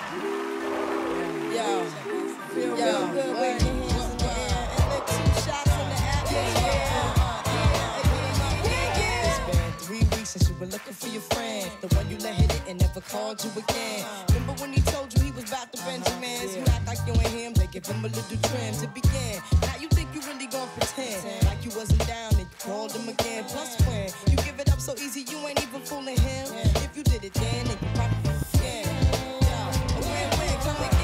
Feel real good, wave your hands in the air and lick 2 shots in the atmosphere. It's been 3 weeks since you were looking for your friend, the one you let hit it and never called you again. Remember when he told you he was about to Benjamins? You act like you ain't him, they give him a little trim to begin. Now you think you really gon' pretend like you wasn't down and you called him again. Plus when you give it up so easy, you ain't even fooling him. If you did it then you probably again. Win-win, come again.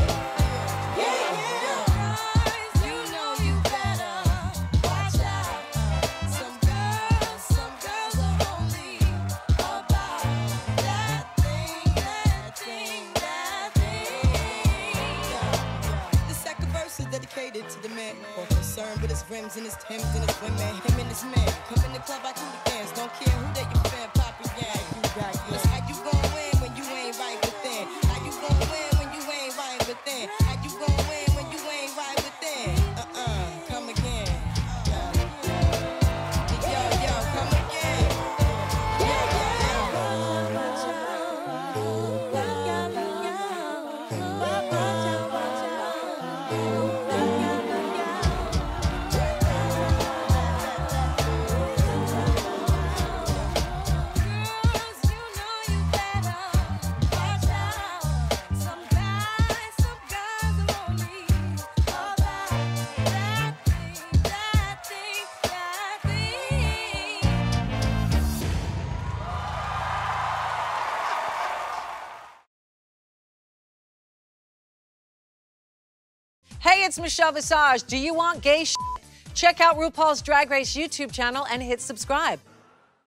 Dedicated to the man, more concerned with his rims and his Timbs and his women. Him and his men come in the club like hooligans, don't care who they your fan, Papa Yang. That's how you gon' win when you ain't right within. How you gon' win when you ain't right within. How you gon' win when you ain't right within. Come again. Yo, come again. Hey, it's Michelle Visage. Do you want gay shit? Check out RuPaul's Drag Race YouTube channel and hit subscribe.